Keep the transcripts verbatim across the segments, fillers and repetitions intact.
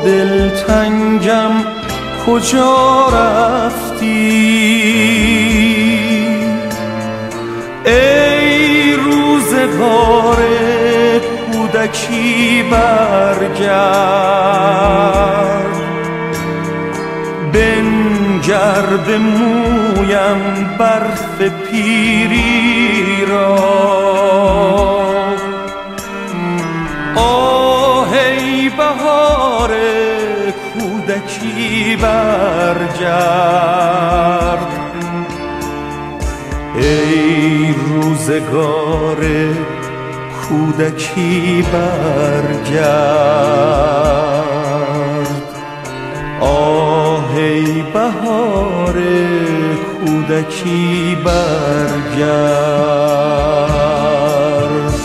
دلتنگم کجا رفتی؟ ای روزگار کودکی برگرد، بنگر به مویم برف پیری را. آه ای بهار کودکی برگرد، ای روزگار کودکی برگرد. آه ای بهار کودکی برگرد.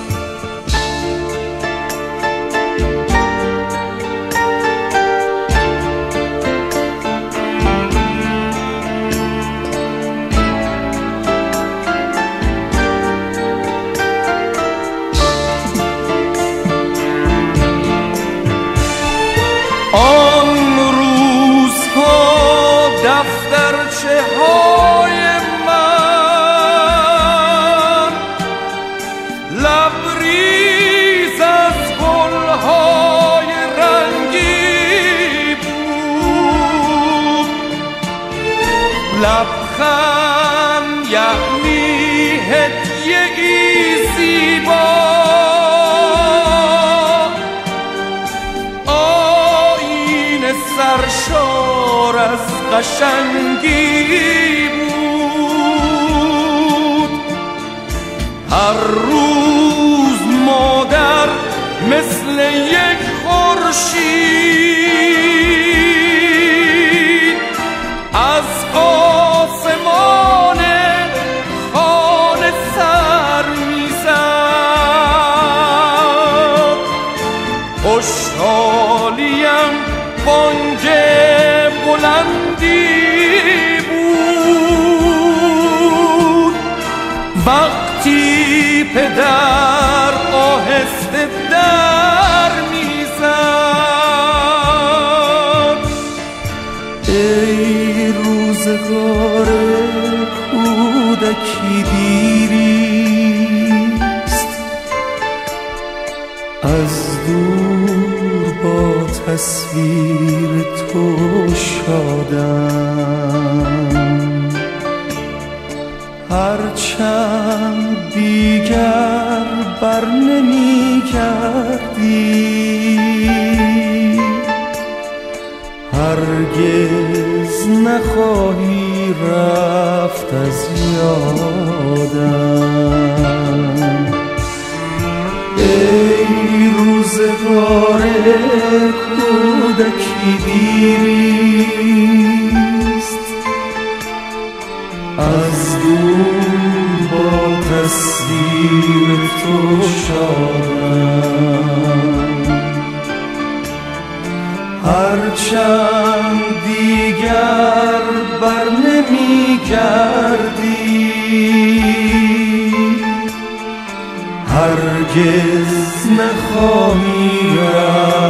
آن روزها دفترچه های من لبریز از گلهای رنگی بود. لبخند یعنی هدیه ای زیبا، سرشار از قشنگی بود. هر روز مادر مثل یک خورشید از آسمان خانه سر می‌زد. خوشحالیم بانگ بلندی بود وقتی پدر آهسته در میزد. ای روزگار کودکی دیریست، از دور با تصویر تو شادم. هرچند دیگر بر نمی گردی، هرگز نخواهی رفت از یادم. ای روزگار کودکی دیریست، از دور با تصویر تو شادم. هرچند دیگر بر نمی گردی، هرگز نخواهی رفت